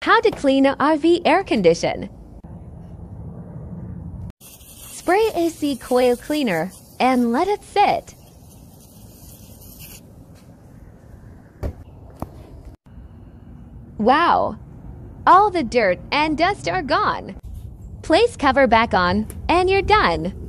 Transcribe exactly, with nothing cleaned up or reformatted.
How to clean an R V air condition. Spray A C coil cleaner and let it sit. Wow! All the dirt and dust are gone. Place cover back on and you're done.